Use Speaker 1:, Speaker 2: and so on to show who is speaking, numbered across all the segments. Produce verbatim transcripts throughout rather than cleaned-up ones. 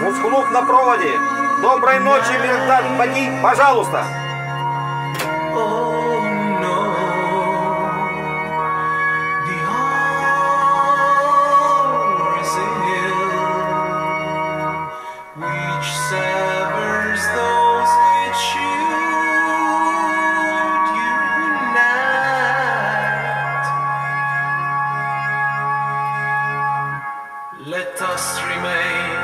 Speaker 1: Музклуб на проводе. Доброй ночи, Мирдат Бади, пожалуйста.
Speaker 2: Let us remain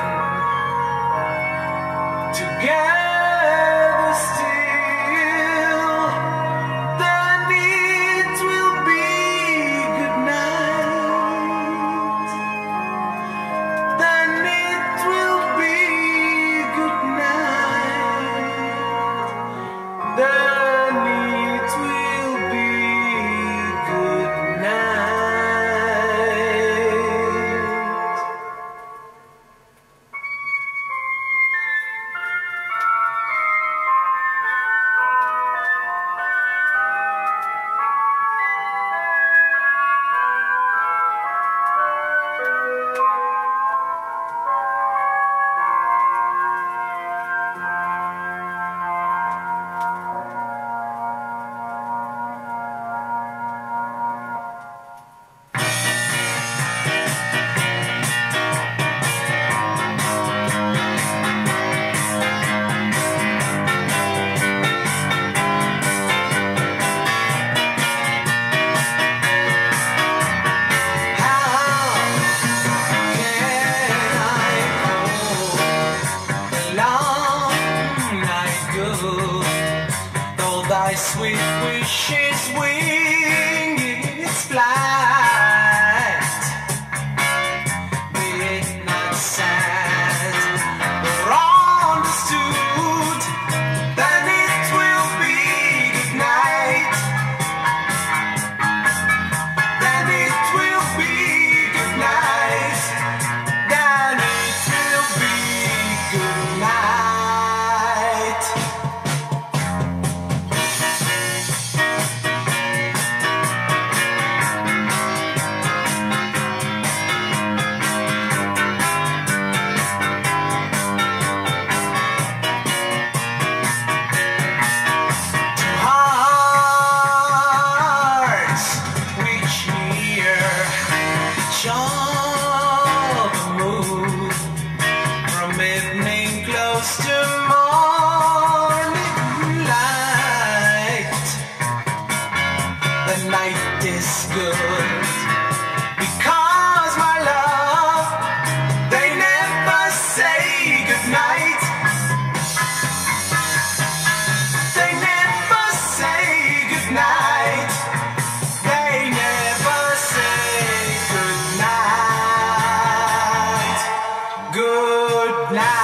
Speaker 2: together still, then it will be good night. Then it will be good night. Then it will be good night. Thy sweet wishes wing its flight, be it not sad or understood, then it will be good night. Then it will be good night. Then it will be good night. The night is good because my love, they never say goodnight. They never say goodnight. They never say goodnight. Good night.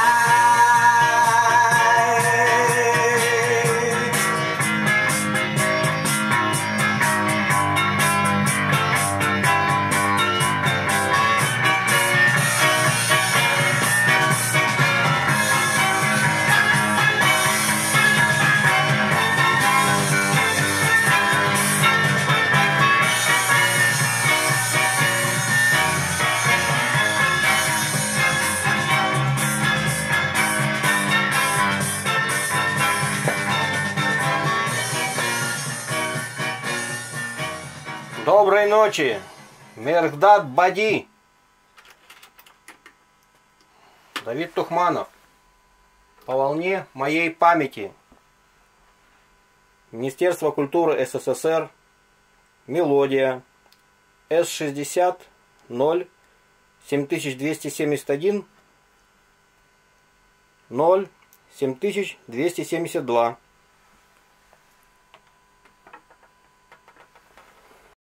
Speaker 1: Доброй ночи, Мирдат Бади. Давид Тухманов. По волне моей памяти. Министерство культуры СССР. Мелодия. С шестьдесят ноль семь тысяч двести семьдесят один ноль семь тысяч двести семьдесят два.